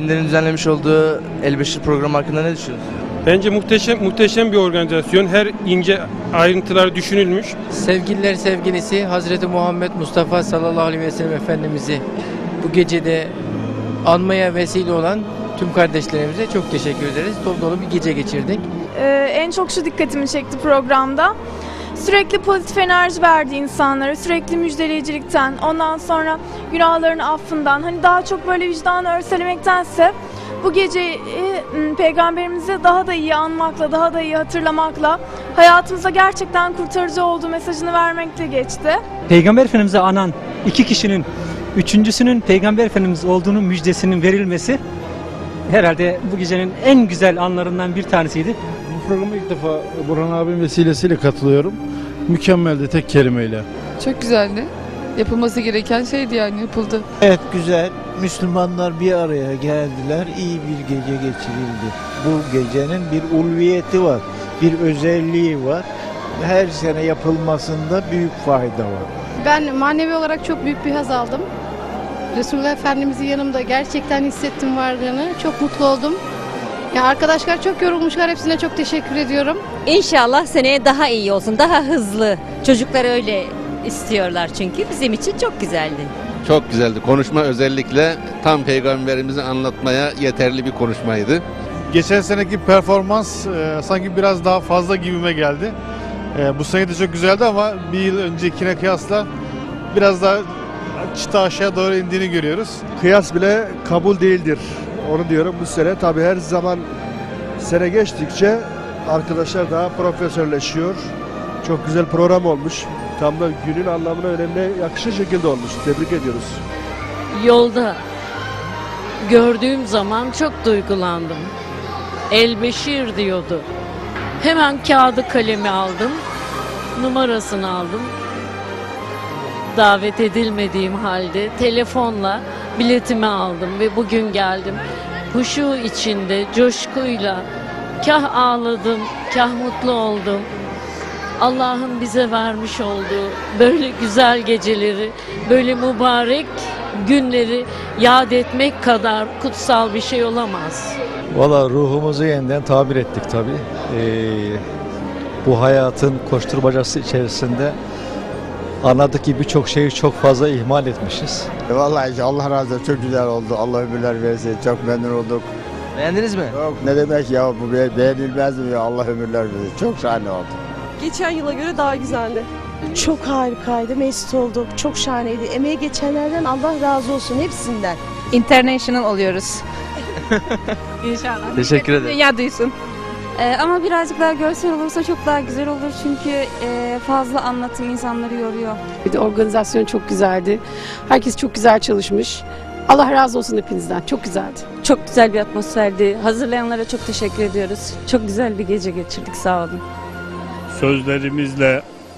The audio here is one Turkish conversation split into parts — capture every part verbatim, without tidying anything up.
Şirinlerin düzenlemiş olduğu Elbeşir programı hakkında ne düşünüyorsunuz? Bence muhteşem muhteşem bir organizasyon. Her ince ayrıntılar düşünülmüş. Sevgililer sevgilisi Hazreti Muhammed Mustafa sallallahu aleyhi ve sellem Efendimiz'i bu gecede anmaya vesile olan tüm kardeşlerimize çok teşekkür ederiz. Dolu dolu bir gece geçirdik. Ee, en çok şu dikkatimi çekti programda. Sürekli pozitif enerji verdi insanlara, sürekli müjdeleyicilikten, ondan sonra günahların affından, hani daha çok böyle vicdanı örselemektense bu geceyi e, Peygamberimizi daha da iyi anmakla, daha da iyi hatırlamakla hayatımıza gerçekten kurtarıcı olduğu mesajını vermekle geçti. Peygamber Efendimiz'e anan iki kişinin üçüncüsünün Peygamber Efendimiz olduğunun müjdesinin verilmesi herhalde bu gecenin en güzel anlarından bir tanesiydi. Bu programa ilk defa Burhan abim vesilesiyle katılıyorum. Mükemmeldi tek kelimeyle. Çok güzeldi. Yapılması gereken şeydi yani yapıldı. Evet güzel. Müslümanlar bir araya geldiler. İyi bir gece geçirildi. Bu gecenin bir ulviyeti var. Bir özelliği var. Her sene yapılmasında büyük fayda var. Ben manevi olarak çok büyük bir haz aldım. Resulullah Efendimizin yanımda gerçekten hissettim varlığını. Çok mutlu oldum. Ya arkadaşlar çok yorulmuşlar. Hepsine çok teşekkür ediyorum. İnşallah seneye daha iyi olsun, daha hızlı. Çocuklar öyle istiyorlar çünkü bizim için çok güzeldi. Çok güzeldi. Konuşma özellikle tam peygamberimizi anlatmaya yeterli bir konuşmaydı. Geçen seneki performans e, sanki biraz daha fazla gibime geldi. E, bu sene de çok güzeldi ama bir yıl öncekine kıyasla biraz daha çıta aşağı doğru indiğini görüyoruz. Kıyas bile kabul değildir. Onu diyorum bu sene. Tabii her zaman sene geçtikçe arkadaşlar daha profesyonelleşiyor. Çok güzel program olmuş. Tam da günün anlamına önemli yakışır şekilde olmuş. Tebrik ediyoruz. Yolda gördüğüm zaman çok duygulandım. Elbeşir diyordu. Hemen kağıdı kalemi aldım. Numarasını aldım. Davet edilmediğim halde telefonla biletimi aldım ve bugün geldim. Huşu içinde, coşkuyla kah ağladım, kah mutlu oldum. Allah'ın bize vermiş olduğu böyle güzel geceleri, böyle mübarek günleri yad etmek kadar kutsal bir şey olamaz. Valla ruhumuzu yeniden tabir ettik tabii. Ee, bu hayatın koşturmacası içerisinde anladık ki birçok şeyi çok fazla ihmal etmişiz. Vallahi Allah razı olsun, çok güzel oldu. Allah ömürler versin. Çok memnun olduk. Beğendiniz mi? Yok, ne demek ya, bu beğenilmez mi ya? Allah ömürler versin. Çok şahane oldu. Geçen yıla göre daha güzeldi. Çok harikaydı, mesut olduk. Çok şahaneydi. Emeği geçenlerden Allah razı olsun hepsinden. International oluyoruz. İnşallah. Teşekkür ederim. Dünya duysun. Ee, ama birazcık daha görsel olursa çok daha güzel olur çünkü e, fazla anlatım insanları yoruyor. Bir de organizasyon çok güzeldi. Herkes çok güzel çalışmış. Allah razı olsun hepinizden. Çok güzeldi. Çok güzel bir atmosferdi. Hazırlayanlara çok teşekkür ediyoruz. Çok güzel bir gece geçirdik. Sağ olun. Sözlerimizle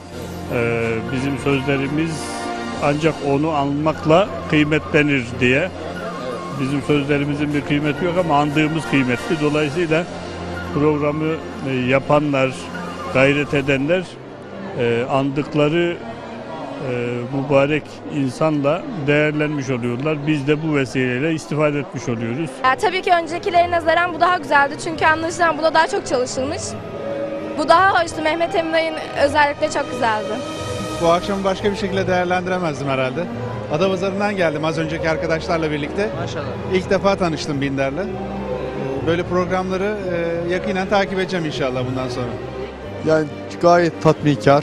e, bizim sözlerimiz ancak onu anmakla kıymetlenir diye. Bizim sözlerimizin bir kıymeti yok ama andığımız kıymetli. Dolayısıyla programı e, yapanlar, gayret edenler e, andıkları e, mübarek insanla değerlenmiş oluyorlar. Biz de bu vesileyle istifade etmiş oluyoruz. Ya, tabii ki öncekilerine nazaran bu daha güzeldi çünkü anlaşılan buna daha çok çalışılmış. Bu daha hoştu. Mehmet Emin Ay'ın özellikle çok güzeldi. Bu akşamı başka bir şekilde değerlendiremezdim herhalde. Adapazarı'ndan geldim az önceki arkadaşlarla birlikte. Maşallah. İlk defa tanıştım Binder'le. Böyle programları e, yakinen takip edeceğim inşallah bundan sonra. Yani gayet tatminkar,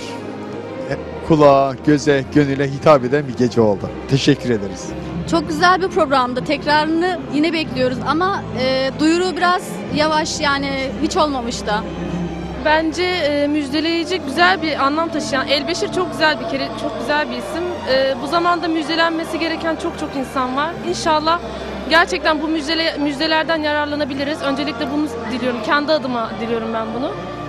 kulağa, göze, gönüle hitap eden bir gece oldu. Teşekkür ederiz. Çok güzel bir programdı. Tekrarını yine bekliyoruz ama e, duyuru biraz yavaş, yani hiç olmamış da. Bence e, müjdeleyici güzel bir anlam taşıyan. Elbeşir çok güzel bir kere, çok güzel bir isim. E, bu zamanda müjdelenmesi gereken çok çok insan var. İnşallah gerçekten bu müjdele, müjdelerden yararlanabiliriz. Öncelikle bunu diliyorum. Kendi adıma diliyorum ben bunu.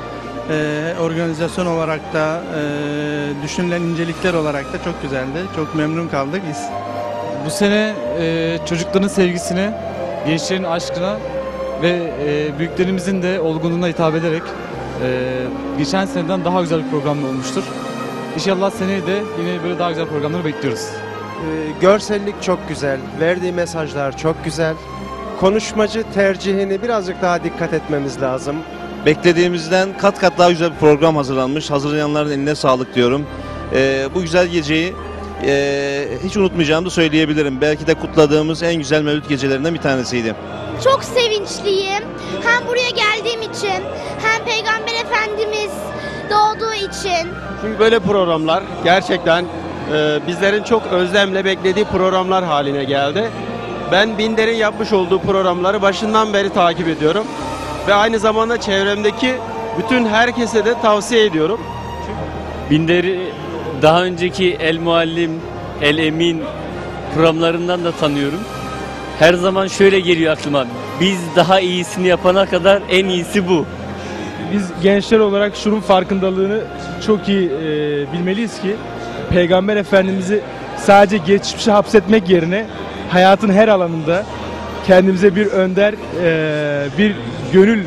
Ee, organizasyon olarak da e, düşünülen incelikler olarak da çok güzeldi. Çok memnun kaldık biz. Bu sene e, çocukların sevgisine, gençlerin aşkına ve e, büyüklerimizin de olgunluğuna hitap ederek e, geçen seneden daha güzel bir program olmuştur. İnşallah seneye de yine böyle daha güzel programları bekliyoruz. Ee, görsellik çok güzel, verdiği mesajlar çok güzel, konuşmacı tercihini birazcık daha dikkat etmemiz lazım. Beklediğimizden kat kat daha güzel bir program hazırlanmış. Hazırlayanların eline sağlık diyorum. Ee, bu güzel geceyi e, hiç unutmayacağımı da söyleyebilirim. Belki de kutladığımız en güzel Mevlüt gecelerinden bir tanesiydi. Çok sevinçliyim. Hem buraya geldiğim için hem Peygamber Efendimiz doğduğu için. Çünkü böyle programlar gerçekten e, bizlerin çok özlemle beklediği programlar haline geldi. Ben Binder'in yapmış olduğu programları başından beri takip ediyorum. Ve aynı zamanda çevremdeki bütün herkese de tavsiye ediyorum. Binder'i daha önceki El Muallim, El Emin programlarından da tanıyorum. Her zaman şöyle geliyor aklıma. Biz daha iyisini yapana kadar en iyisi bu. Biz gençler olarak şunun farkındalığını çok iyi e, bilmeliyiz ki Peygamber Efendimiz'i sadece geçmişe hapsetmek yerine hayatın her alanında kendimize bir önder, e, bir gönül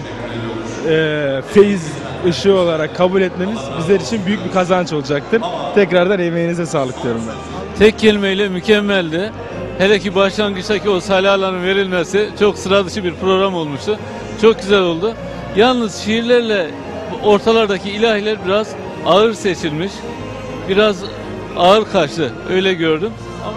e, feyiz ışığı olarak kabul etmemiz bizler için büyük bir kazanç olacaktır. Tekrardan emeğinize sağlık diyorum ben. Tek kelimeyle mükemmeldi. Hele ki başlangıçtaki o salaların verilmesi çok sıra dışı bir program olmuştu. Çok güzel oldu. Yalnız şiirlerle ortalardaki ilahiler biraz ağır seçilmiş. Biraz ağır kaçtı. Öyle gördüm.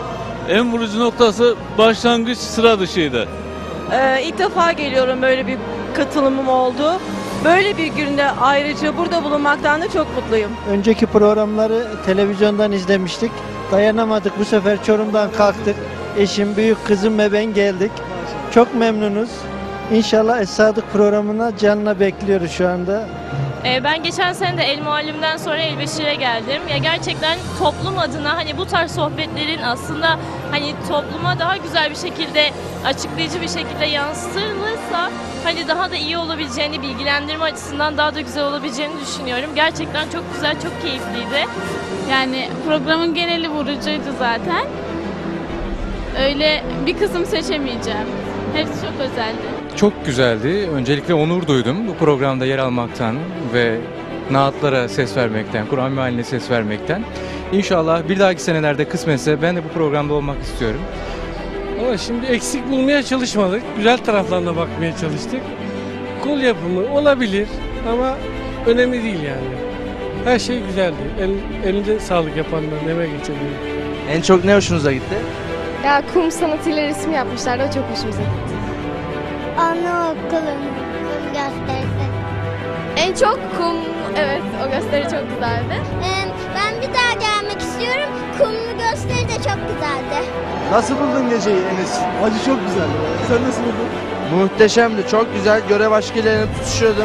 En vurucu noktası başlangıç sıra dışıydı. Ee, ilk defa geliyorum, böyle bir katılımım oldu. Böyle bir günde ayrıca burada bulunmaktan da çok mutluyum. Önceki programları televizyondan izlemiştik. Dayanamadık, bu sefer Çorum'dan kalktık. Eşim, büyük kızım ve ben geldik. Çok memnunuz. İnşallah Es-Sadık programına canla bekliyoruz şu anda. Ee, ben geçen sene de El Muallim'den sonra Elbeşir'e geldim. Ya gerçekten toplum adına hani bu tarz sohbetlerin aslında hani topluma daha güzel bir şekilde, açıklayıcı bir şekilde yansıtılırsa hani daha da iyi olabileceğini, bilgilendirme açısından daha da güzel olabileceğini düşünüyorum. Gerçekten çok güzel, çok keyifliydi. Yani programın geneli vurucuydu zaten. Öyle bir kısım seçemeyeceğim. Hepsi çok özeldi. Çok güzeldi. Öncelikle onur duydum bu programda yer almaktan ve naatlara ses vermekten, Kur'an mealine ses vermekten. İnşallah bir dahaki senelerde kısmetse ben de bu programda olmak istiyorum. Ama şimdi eksik bulmaya çalışmadık. Güzel taraflarına bakmaya çalıştık. Kul yapımı olabilir ama önemli değil yani. Her şey güzeldi. El, elinde sağlık yapanların emeğe geçirdiği. En çok ne hoşunuza gitti? Ya kum sanatıyla resim yapmışlar, o çok hoşumuza gitti. Anaokulunun gösterisi. En çok kum, evet, o gösteri çok güzeldi. Ee, ben bir daha gelmek istiyorum. Kumlu gösteri de çok güzeldi. Nasıl buldun geceyi Enes? Acı çok güzeldi. Sen nasıl buldun? Muhteşemdi, çok güzel. Görev aşkıyla tutuşuyordum.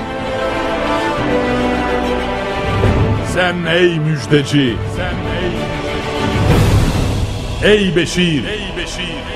Sen ey müjdeci, sen ey müjdeci. Ey Beşir, ey Beşir.